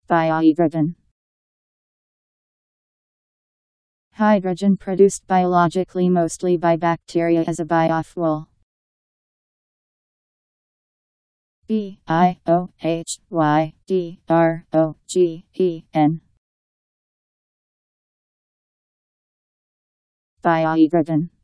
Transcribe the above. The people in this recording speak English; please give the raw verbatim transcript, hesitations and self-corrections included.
Biohydrogen. Hydrogen produced biologically mostly by bacteria as a biofuel. B I O H Y D R O G E N. Biohydrogen.